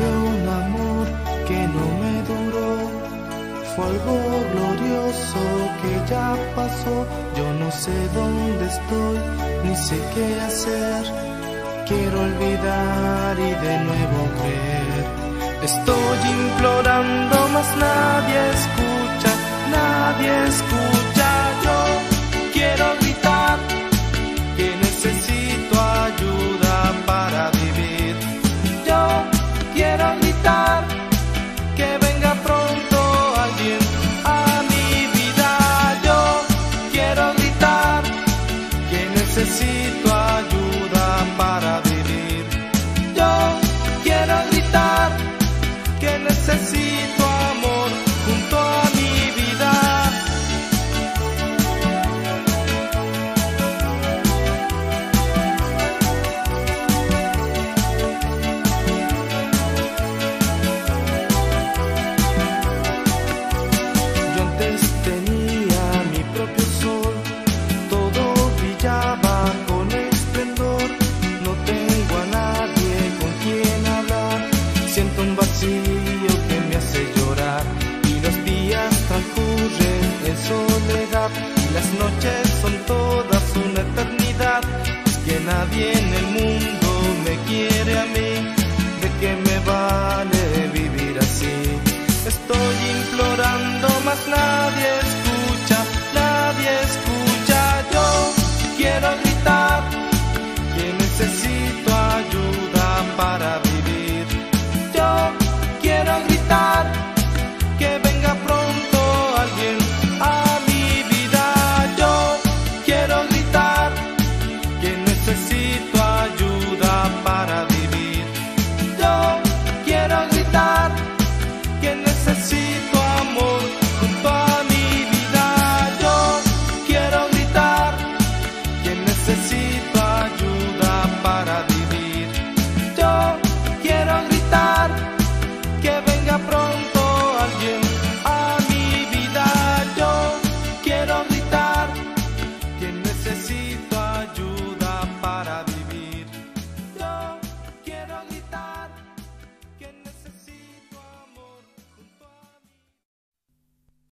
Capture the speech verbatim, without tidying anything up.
tuve un amor que no me duró. Fue algo glorioso que ya pasó. Yo no sé dónde estoy, ni sé qué hacer. Quiero olvidar y de nuevo creer. Estoy implorando, mas nadie escucha, nadie escucha.